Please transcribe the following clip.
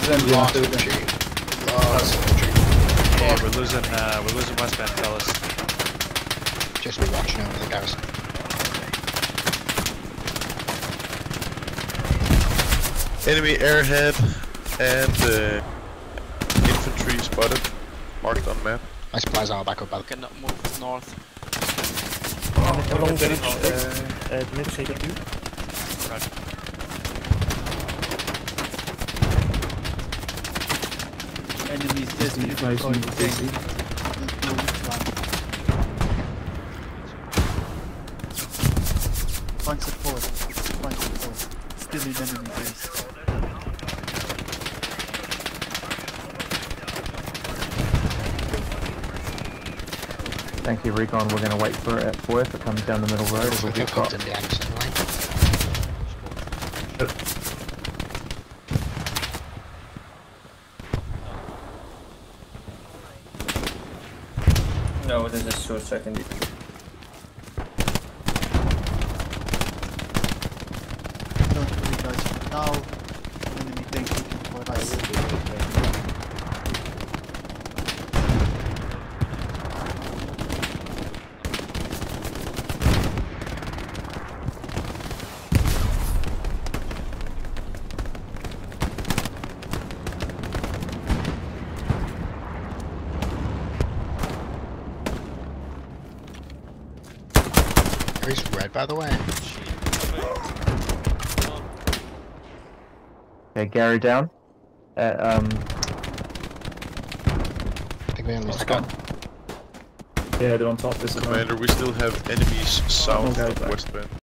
Lost infantry. Lost infantry. Yeah, we're losing Westband, fellas. Just be watching over the garrison. Enemy airhead and infantry spotted. Marked on map. My supplies are back up by the... Cannot move north. Along village, mid CW. Roger. Enemies just deploying tank. Find support. Find support. Still in enemy base. Thank you, Recon. We're going to wait for it at 4 if it comes down the middle road. We'll If be it comes in the Anderson line. No, this is so second. Don't worry guys, for now, enemy tank looking for us. Where's red, by the way? Okay, Gary down. I think we only lost a gun. Yeah, they're on top this time. Commander, we still have enemies south go of back. Westband.